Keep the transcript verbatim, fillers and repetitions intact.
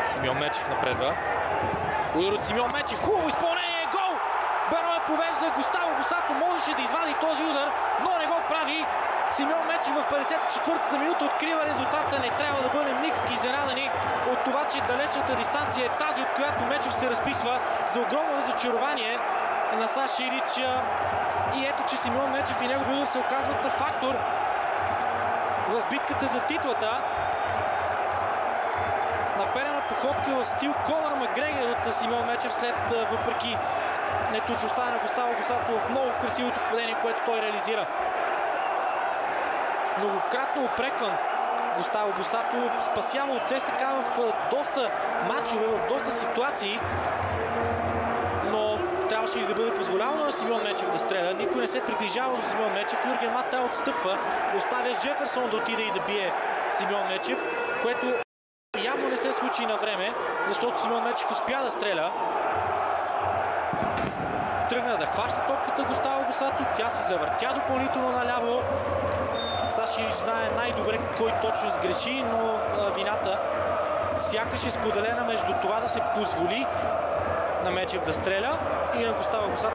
Симеон Мечев напредва. Удар от Симеон Мечев. Хубаво изпълнение. Гол! Берое повежда. Густаво Босато можеше да извади този удар, но не го прави. Симеон Мечев в петдесет и четвъртата минута открива резултата. Не трябва да бъдем никак изненадани от това, че далечната дистанция е тази, от която Мечев се разписва за огромно разочарование на Саша Илич. И ето, че Симеон Мечев и негови удар се оказват фактор в битката за титлата. Наперена походка в стил Конор Макгрегор от Симеон Мечев след, въпреки неточността на Густаво Босато в много красивото попадение, което той реализира. Многократно упрекван Густаво Босато спасява от ЦСКА в доста мачове, в доста ситуации, но трябваше ли да бъде позволявано на Симеон Мечев да стреля. Никой не се приближава до Симеон Мечев. Юрген Матео отстъпва, оставя Жеферсон да отиде и да бие Симеон Мечев, което явно не се случи на време, защото Симеон Мечев успя да стреля. Тръгна да хваща топката Густаво Босато, тя се завъртя допълнително наляво. Саша Илич знае най-добре кой точно сгреши, но а, вината сякаш е споделена между това да се позволи на Мечев да стреля и на Густаво Босато